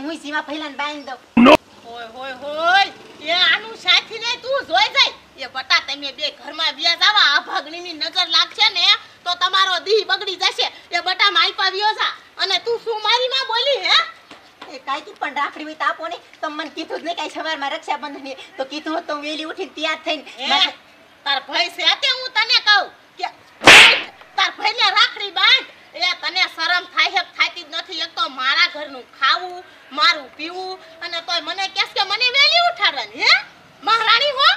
હું સીમા ફૈલાને બાંધી દઉં. હોય હોય હોય એ આનું સાથી ને તું જોઈ જાય એ બટા તમે બે ઘરમાં વ્યા જાવા આ ભાગણીની નજર લાગશે ને તો તમારો દી બગડી જશે એ બટા માલપા વ્યો જા અને તું શું મારી માં બોલી હે એ કાઈ પણ રાખડી હોય તો આપો ને. તમે મને કીધું જ નહીં કાઈ સવારમાં રક્ષાબંધન તો કીધું હોત તો હું વેલી ઉઠીને તૈયાર થઈને તાર ભાઈ છે તે હું તને કહું કે તાર ભાઈને રાખડી બાંધ એ તને શરમ થાય છે થાતી જ નથી એક તો મારા ઘરનું ખાવું મારું પીવું અને તોય મને કહેશ કે મને વેલી ઉઠાડવાની હે મહારાણી હો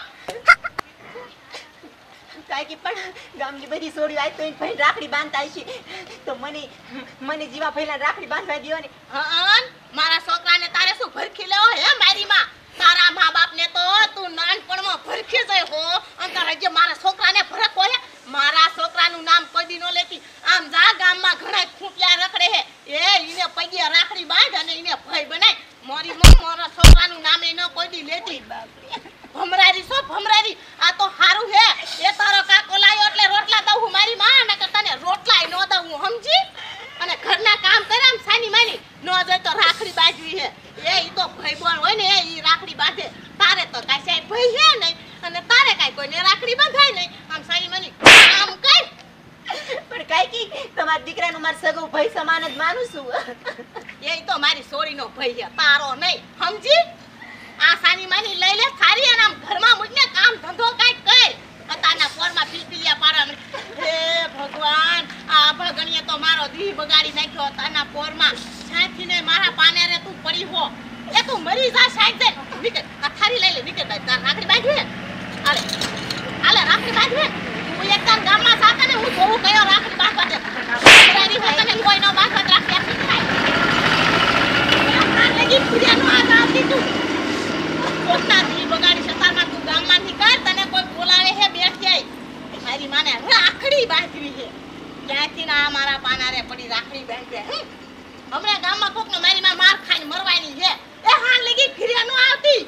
કાઈ પણ ગામની બધી છોડીઓ આજ તો એ ભાઈ રાખડી બાંધતા છે તો મને જીવા ફૈલા રાખડી બાંધવા દયો ને. હા મારા છોકરાને તારે શું ભરખી લેવો હે મારી માં તારા મા બાપને તો તું નાનપણમાં ભરખી જાય હો અને તારા જે મારા છોકરાને ભરક હોય મારા છોકરાનું નામ કદી નો લેતી આમ જા ગામમાં ઘણા ખૂંપિયા રખડે હે એ ઈને પગે રાખડી બાંધ અને ઈને ભાઈ બનાય મારી માં મારા છોકરાનું નામ એ ન કદી લેતી ભમરારી સો ભમરારી આ તો હારું હે એ તારો કાકો લાયો એટલે રોટલા દઉં હું મારી માં ને કે તને રોટલાય નો દઉં હું સમજી અને ઘરના કામ કરે આમ સાની માની નો જાય તો રાખડી બાંધવી હે એ ઈ તો ભાઈ બોલ હોય ને ઈ રાખડી બાંધે તારે તો કાઈ સાહેબ ભાઈ હે નહીં અને તારે કાઈ કોઈને રાખડી બાંધાય નહીં આમ સાની માની કામ કર પણ કાઈ કી તમારા દીકરાનો માર સગો ભાઈ સમાન જ માનું છું એ તો મારી સોરીનો ભાઈ હે તારો નહીં સમજી આ સાની માની લઈ લે સારી અને આમ ઘરમાં મુજને કામ ધંધો કાઈ કર અતાના પોરમાં પીપીલિયા પાડવા હે ભગવાન આ ભગણીએ તો મારો દી બગાડી નાખ્યો અતાના પોરમાં સાથીને મારા પાને રે તું પડી હો એ તું મરી જા સાઈડ દે નીકળ કથારી લઈ લે નીકળ તાર રાખડી બાંધવી હાલે હાલે રાખડી બાંધવી હું એક તાર ગામમાં જાતા ને હું જોઉં કયો રાખડી બાંધવા દે રાની હોય તને કોઈ નો બાંધવા રાખડી થાય આ લગી ફુરિયાનો આ આપી તું કોકના દી બગાડી સતારમાં તું ગામમાંથી કર તને કોઈ બોલાવે હે બેઠી આઈ મારી માને રાખડી બાંધવી છે ક્યાંથી ના મારા પાના રે પડી રાખડી બાંધે હમણાં ગામમાં કોકનો મારી માં માર ખાઈને મરવાની છે એ હાન લગી ફિરિયા નો આવતી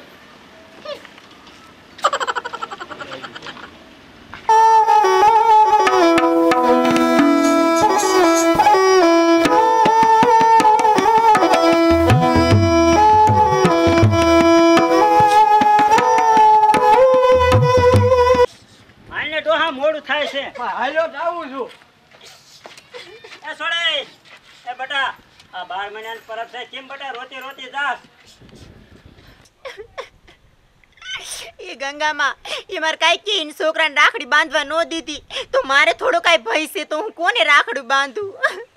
મોડું થાય છે હાલો જાવું છું એ છોડે એ બટા આ 12 મહિનાની પરબ છે કેમ બટા રોતી રોતી જાસ એ ગંગામાં એ માર કાઈ કી છોકરાને રાખડી બાંધવા નો દીધી તો મારે થોડો કાઈ ભય છે તો હું કોને રાખડી બાંધું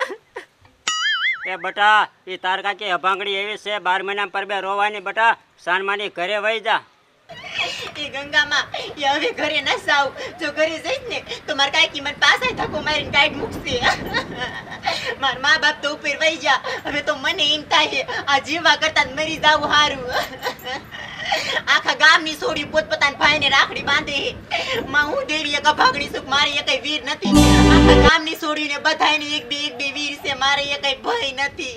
એ બટા એ તાર કાકી અભાંગડી એવી છે 12 મહિના પરબે રોવાની બટા સાનમાની ઘરે વઈ જા એ ગંગામાં એ હવે ઘરે ન જાવ જો ઘરે જઈશ ને તો માર કાકી મને પાછા ધક્કો મારીને કાઢ મૂકશે માર મા બાપ તો ઉપર વઈ જા હવે તો મને એમ થાય આ જીવા કરતા મરી જાવું હારું આખા ગામની છોડી પોતપોતાના ભાઈને રાખડી બાંધે માં હું દેવી એક અભાગણી સુખ મારી એકય વીર નથી આખા ગામની છોડીને બધાયને એક બે વીર છે મારે એકય ભય નથી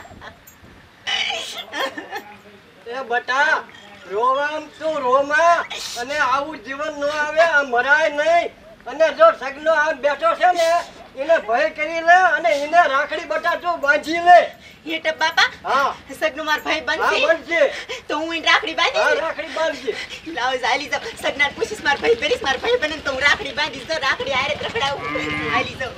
એ બટા રોવામ તું રોમા અને આવું જીવન ન આવે આ મરાય નહીં અને જો સગનો આ બેઠો છે ને એને ભય કરી લે અને એને રાખડી બટા તું બાંધી લે હેટ બાપા હા સગનો માર ભાઈ હા બનશે બનશે તો હું એને રાખડી બાંધી હા રાખડી બાંધજે લાવ જાલી જાવ સગનાર પૂછીશ માર ભાઈ કરીશ માર ભાઈ બને તો હું રાખડી બાંધીશ તો રાખડી આરે રખડાવું હાલી જાવ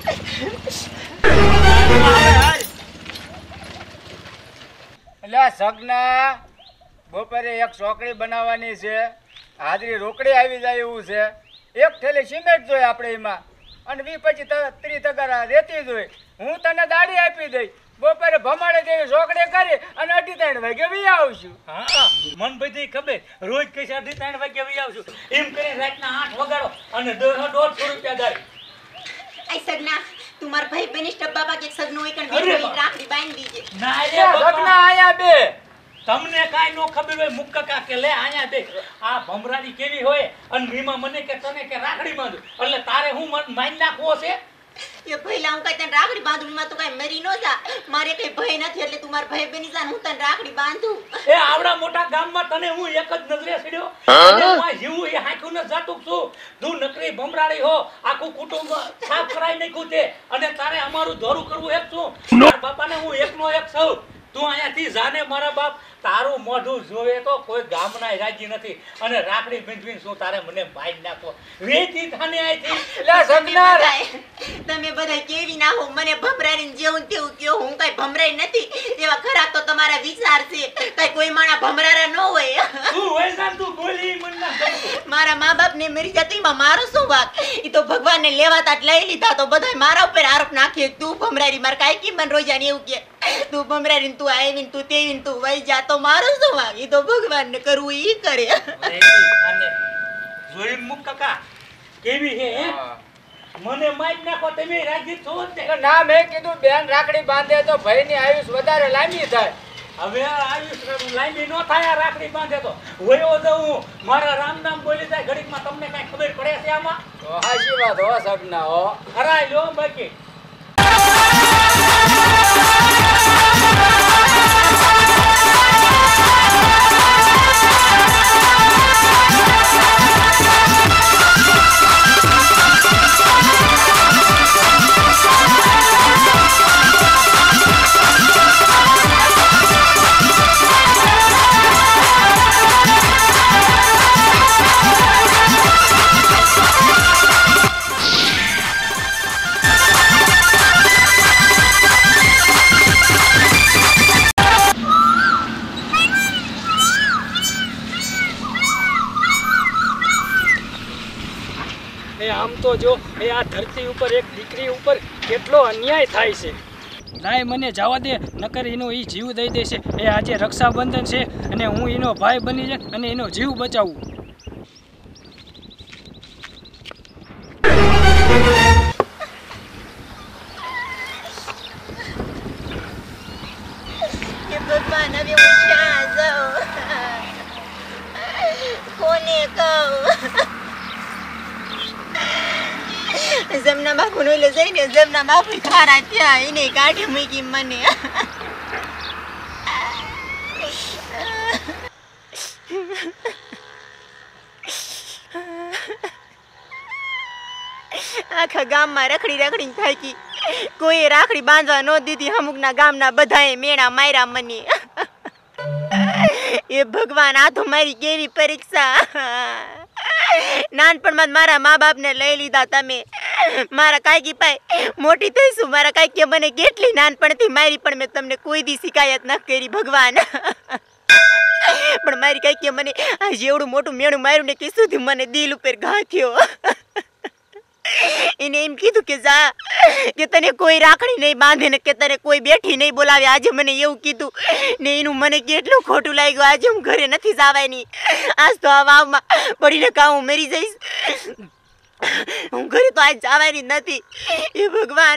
એટલે સગના બપોરે એક ચોકડી બનાવવાની છે હાજરી રોકડી આવી જાય એવું છે એક થેલી સિમેન્ટ જોઈએ આપણે એમાં અને 20-25-30 તગારા રેતી જોઈએ હું તને દાડી આપી દઈ બપોરે ભમાડે જેવી ચોકડી કરી અને 2:30 વાગે વી આવશું હા મન બધી ખબર રોજ કઈ 2:30 વાગે વી આવશું એમ કરી રાતના 8 વગાડો અને 150 રૂપિયા દારી આઈ સગના તું માર ભાઈ બનિષ્ઠ બાબા કે સગનો એક બેઠો રાખડી બાંધી દીજે ના રે સગના આયા બે તમને કાઈ નો ખબર હોય મુક્કા કે લે આયા દેખ આ ભમરાની કેવી હોય અને મીમા મને કે તને કે રાખડી બાંધું એટલે તારે હું માન નાખવો છે એ ભઈલા હું કઈ તને રાખડી બાંધું માં તો કઈ મરી નો જા મારે કઈ ભય નથી એટલે તું માર ભાઈ બની જા હું તને રાખડી બાંધું એ આવડા મોટા ગામમાં તને હું એક જ નજરે છડ્યો અને હું જીવું એ હાંકું ન જાતું છું તું નકરી ભમરાડી હો આખું કુટુંબ સાફ કરાઈ નાખ્યું તે અને તારે અમારું ધોરું કરવું એક છું તાર બાપાને હું એકનો એક છું તું અહીંયાથી જાને મારા બાપ તારું મોઢું જોવે તો કોઈ ગામના રાજી નથી અને રાખડી બાંધવીને શું તારે મને મારી નાખો વેચી થાને આઈથી લે સગના તમે બધા કેવી ના હો મને ભમરાડીને જેવું તેવું કયો હું કઈ ભમરાઈ નથી એવા ખરાબ તો તમારા વિચાર છે કઈ કોઈ માણા ભમરારા ન હોય તું હોય જાન તું બોલી મન ના ગમતું મારા મા બાપ ને મરી જતી માં મારો શું વાક ઈ તો ભગવાનને લેવાતા જ લઈ લીધા તો બધાય મારા ઉપર આરોપ નાખે તું ભમરાડી માર કાઈ કી મન રોજાની એવું કે તું ભમરાડીને તું આવીને તું તેવીને તું વઈ જા તો મારો શું વાક ઈ તો ભગવાનને કરવું ઈ કરે અને જોઈ મુક કાકા કેવી હે હે મને મારી નાખો તમે રાજી છો ને ના મેં કીધું બેન રાખડી બાંધે તો ભાઈની આયુષ વધારે લાંબી થાય હવે આયુષ લાંબી નો થાય રાખડી બાંધે તો વયો જઉં મારા રામ નામ બોલી જાય ઘડીકમાં તમને કઈ ખબર પડે છે આમાં તો હાચી વાત હો સગના હો હરાય લો બાકી આમ તો જો એ આ ધરતી ઉપર એક દીકરી ઉપર કેટલો અન્યાય થાય છે લાય મને જવા દે નકર એનો એ જીવ દઈ દેશે એ આજે રક્ષાબંધન છે અને હું એનો ભાઈ બની જાય અને એનો જીવ બચાવું કે ભગવાન હવે હું ક્યાં જાઉં કોને કહું જમના બાપુ નો જઈને જમના બાપુ ખારા ત્યાં એને કાઢી મૂકી મને આખા ગામમાં રખડી રખડીને થાકી કોઈ રાખડી બાંધવા ન દીધી અમુકના ગામના બધાએ મેણા માર્યા મને એ ભગવાન આ તો મારી કેવી પરીક્ષા નાનપણમાં મારા મા બાપને લઈ લીધા તમે મારા કાકી પાય મોટી થઈશું મારા કાકીએ મને કેટલી નાનપણથી મારી પણ મેં તમને કોઈ દી શિકાયત ન કરી ભગવાન પણ મારી કાકીએ મને આ જેવડું મોટું મેણું માર્યું ને કે સુધી મને દિલ ઉપર ઘા થયો એને એમ કીધું કે જા કે તને કોઈ રાખડી નહીં બાંધે ને કે તને કોઈ બેઠી નહીં બોલાવે આજે મને એવું કીધું ને એનું મને કેટલું ખોટું લાગ્યું આજે હું ઘરે નથી જવાની આજ તો આ વાવમાં પડીને કાં હું મરી જઈશ હું ઘરે તો આજ જવાની નથી એ ભગવાન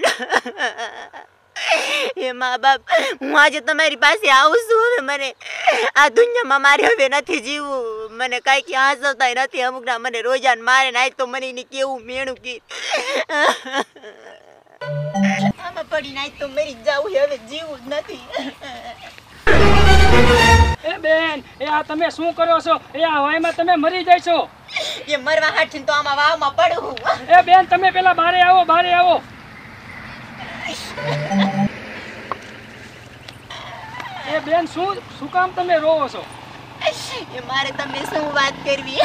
એ મા બાપ હું આજે તમારી પાસે આવું છું હવે મને આ દુનિયામાં મારે હવે નથી જીવવું મને કાંઈ ક્યાં હાંસવતા નથી અમુકના મને રોજાન મારે ને આજ તો મને એને કેવું મેણું કી આમાં પડીને આજ તો મરી જાવું હવે જીવવું જ નથી એ બેન એ આ તમે શું કરો છો એ આ વાયમાં તમે મરી જઈશો એ મરવા હાથીને તો આમાં વાવમાં પડવું એ બેન તમે પેલા બારે આવો એ બેન શું કામ તમે રોવો છો એ મારે તમને શું વાત કરવી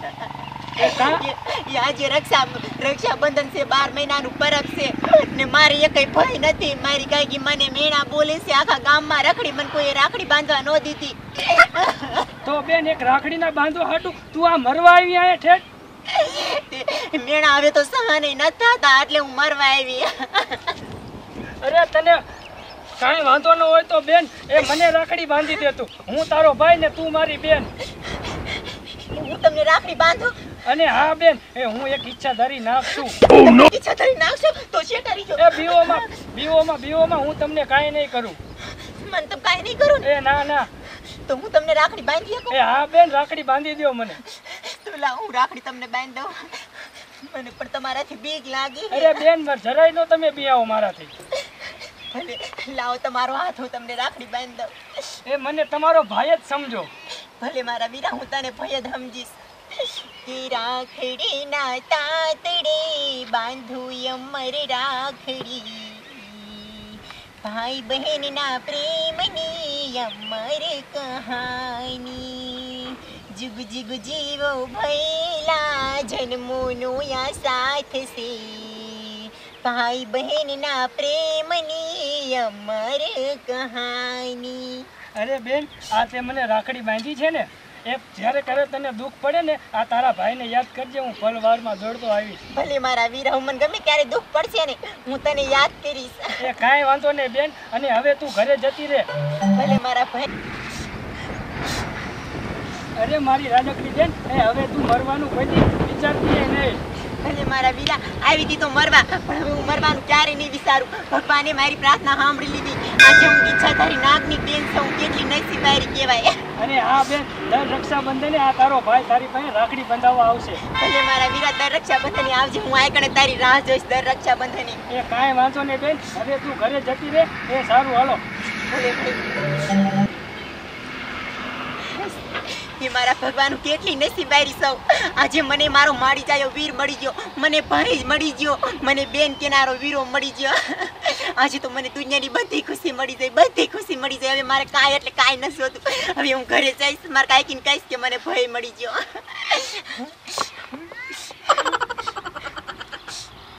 આજે રક્ષાબંધન છે 12 મહિનાનું પરબ છે ને મારે એકય ભય નથી મારી કાકી મને મેણા બોલે છે આખા ગામમાં રખડી મને કોઈ રાખડી બાંધવા ન દીધી તો બેન એક રાખડી ના બાંધો હાટું તું આ મરવા આવી આયા ઠેઠ મેણા હવે તો સહન ન થતા એટલે હું મરવા આવી અરે તને કાંઈ વાંધો ન હોય તો બેન એ મને રાખડી બાંધી દે તું હું તારો ભાઈ ને તું મારી બેન હું તમને રાખડી બાંધું અને હા બેન એ હું એક ઈચ્છા ધરી નાખશું ઈચ્છા ધરી નાખશો તો છે કરી જો એ બીઓમાં હું તમને કાંઈ નહીં કરું મને તમે કાંઈ નહીં કરું એ ના તો હું તમને રાખડી બાંધી શકું એ હા બેન રાખડી બાંધી દો મને તો લા હું રાખડી તમને બાંધી દઉં મને પણ તમારાથી બીક લાગી અરે બેન જરાય નો તમે બી આવો મારાથી ભલે લાવો તમારો હાથ હું તમને રાખડી બાંધી દઉં એ મને તમારો ભાઈ જ સમજો ભલે મારા વીરા હું તને ભય જ સમજીશ કે રાખડી ના તાતડે બાંધું અમર રાખડી ભાઈ બહેનના પ્રેમની અમર કહાની જુગ જુગ જીવો ભૈલા જન્મોનો આ સાથ છે ભાઈ બહેનના પ્રેમની અમર કહાની. અરે બેન, આ તે મને રાખડી બાંધી છે ને, એ જ્યારે કરે તને દુઃખ પડે ને આ તારા ભાઈને યાદ કરજે. હું પલવારમાં દોડતો આવીશ. ભલે મારા વીરા, મને ગમે ત્યારે દુઃખ પડશે ને હું તને યાદ કરીશ. એ કાંઈ વાંધો નહીં બેન, અને હવે તું ઘરે જતી રહે. ભલે મારા ભાઈ. અરે મારી રાજકડી બેન, એ હવે તું મરવાનું કોઈ વિચારતી નહીં. ભલે મારા વીરા, આવી હતી તો મરવા, પણ હવે હું મરવાનું ક્યારે નહીં વિચારું. ભગવાને મારી પ્રાર્થના સાંભળી લીધી. આજે હું ઈચ્છા તારી નાગની બેન છું, હું કેટલી નસીબારી કહેવાય. અને હા બેન, દર રક્ષાબંધને આ તારો ભાઈ તારી પાસે રાખડી બંધાવવા આવશે. ભલે મારા વીરા, દર રક્ષાબંધને આવજે. હું આ કણે તારી રાહ જોઈશ દર રક્ષાબંધને. એ કાંઈ વાંધો નહીં બેન, હવે તું ઘરે જતી રહે. એ સારું, હાલો. ભલે ભાઈ. એ મારા ભગવાન, કેટલી નસીબારી સૌ. આજે મને મારો માડી જાયો વીર મળી ગયો, મને ભાઈ મળી ગયો, મને બેન કેનારો વીરો મળી ગયો. આજે તો મને દુનિયાની બધી ખુશી મળી જાય, બધી ખુશી મળી જાય. હવે મારે કાંઈ એટલે કાંઈ નથી હોતું. હવે હું ઘરે જઈશ, મારે કાંઈ કહીશ કે મને ભાઈ મળી ગયો.